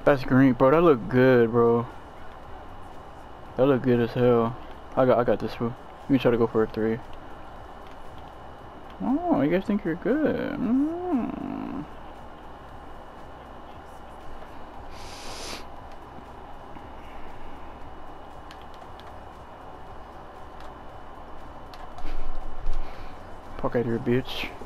That's green, bro. That look good, bro. That look good as hell. I got this, bro. You can try to go for a 3. Oh, you guys think you're good. Fuck out of here, bitch.